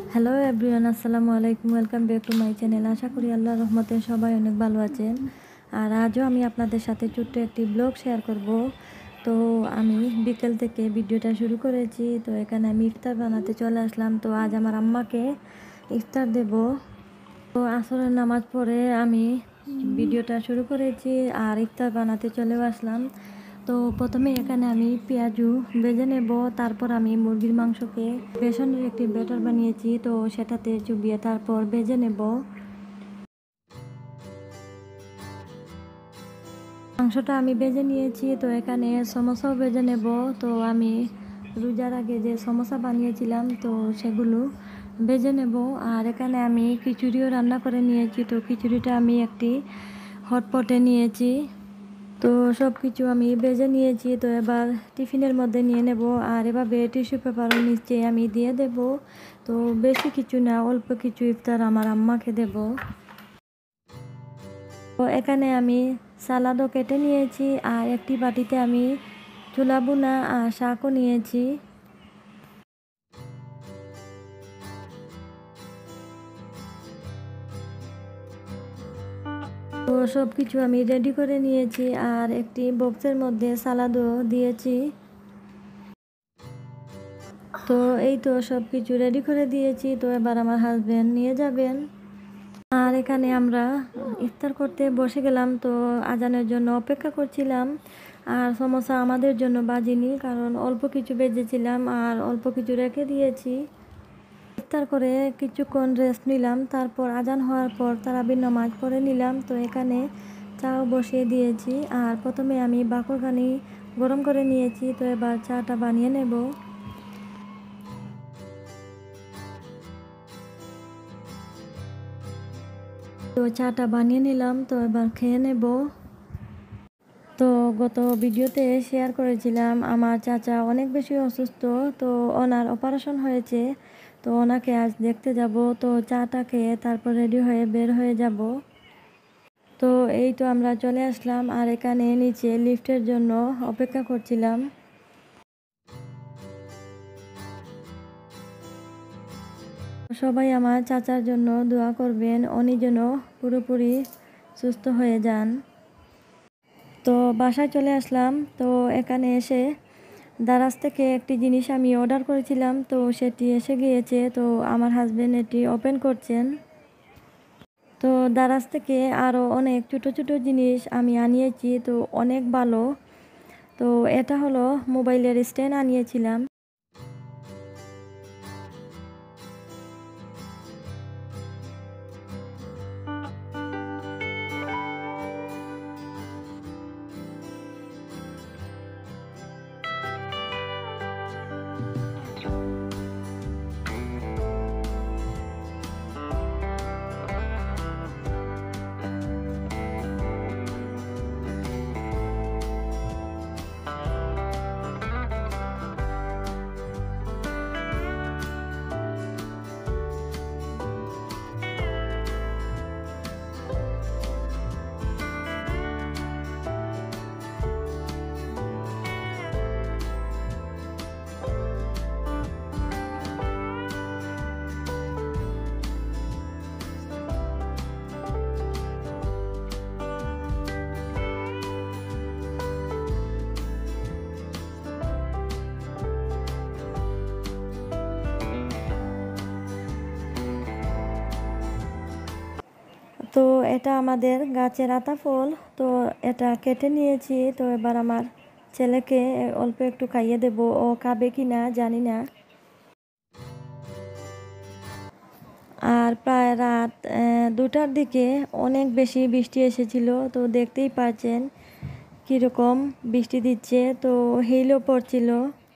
Hello everyone, আসসালামু আলাইকুম। Welcome back to my channel. আশা করি আল্লাহর রহমতে সবাই অনেক ভালো আছেন। আর আজও আমি আপনাদের সাথে ছোট্ট একটি ব্লগ শেয়ার করব। তো আমি বিকেল থেকে ভিডিওটা শুরু করেছি। তো এখানে আমি ইফতার বানাতে চলে আসলাম। তো আজ আমার আম্মাকে ইফতার দেব। তো আসরের নামাজ পড়ে আমি ভিডিওটা শুরু করেছি আর ইফতার বানাতে চলেও আসলাম। তো প্রথমে এখানে আমি পেঁয়াজু ভেজে নেব, তারপর আমি মুরগির মাংসকে বেসনের একটি ব্যাটার বানিয়েছি, তো সেটাতে চুবিয়ে তারপর ভেজে নেব। মাংসটা আমি ভেজে নিয়েছি। তো এখানে সমোসাও ভেজে নেব। তো আমি রোজার আগে যে সমোসা বানিয়েছিলাম তো সেগুলো ভেজে নেব। আর এখানে আমি খিচুড়িও রান্না করে নিয়েছি। তো খিচুড়িটা আমি একটি হটপটে নিয়েছি। তো সব কিছু আমি ভেজে নিয়েছি। তো এবার টিফিনের মধ্যে নিয়ে নেব। আর এভাবে টিস্যু পেপারের নিচে আমি দিয়ে দেব। তো বেশি কিছু না, অল্প কিছু ইফতার আমার আম্মাকে দেব। তো এখানে আমি সালাদও কেটে নিয়েছি আর একটি বাটিতে আমি চুলা বুনা আর শাকও নিয়েছি। তো সব কিছু আমি রেডি করে নিয়েছি আর একটি বক্সের মধ্যে সালাদও দিয়েছি। তো এই তো সব কিছু রেডি করে দিয়েছি। তো এবার আমার হাজবেন্ড নিয়ে যাবেন। আর এখানে আমরা ইফতার করতে বসে গেলাম। তো আজানের জন্য অপেক্ষা করছিলাম। আর সমোসা আমাদের জন্য বাজিনি, কারণ অল্প কিছু ভেজেছিলাম আর অল্প কিছু রেখে দিয়েছি। ইফতার করে কিছুক্ষণ রেস্ট নিলাম, তারপর আজান হওয়ার পর তারাবির নামাজ পড়ে নিলাম। তো এখানে চাও বসিয়ে দিয়েছি আর প্রথমে আমি বাকরখানি গরম করে নিয়েছি। তো এবার চাটা বানিয়ে নেব। তো চাটা বানিয়ে নিলাম। তো এবার খেয়ে নেব। তো গত ভিডিওতে শেয়ার করেছিলাম আমার চাচা অনেক বেশি অসুস্থ। তো ওনার অপারেশন হয়েছে। তো ওনাকে আজ দেখতে যাব। তো চাটা খেয়ে তারপর রেডি হয়ে বের হয়ে যাব। তো এই তো আমরা চলে আসলাম আর এখানে নিচে লিফটের জন্য অপেক্ষা করছিলাম। সবাই আমার চাচার জন্য দোয়া করবেন, উনি যেন পুরোপুরি সুস্থ হয়ে যান। তো বাসায় চলে আসলাম। তো এখানে এসে দারাজ থেকে একটি জিনিস আমি অর্ডার করেছিলাম, তো সেটি এসে গিয়েছে। তো আমার হাজবেন্ড এটি ওপেন করছেন। তো দারাজ থেকে আরও অনেক ছোট ছোট জিনিস আমি আনিয়েছি, তো অনেক ভালো। তো এটা হলো মোবাইলের স্ট্যান্ড আনিয়েছিলাম। তো এটা আমাদের গাছের আতা ফল। তো এটা কেটে নিয়েছি। তো এবার আমার ছেলেকে অল্প একটু খাইয়ে দেব, ও খাবে কি না জানি না। আর প্রায় রাত 2টার দিকে অনেক বেশি বৃষ্টি এসেছিল। তো দেখতেই পাচ্ছেন কীরকম বৃষ্টি দিচ্ছে। তো হেইলও পড়ছিল।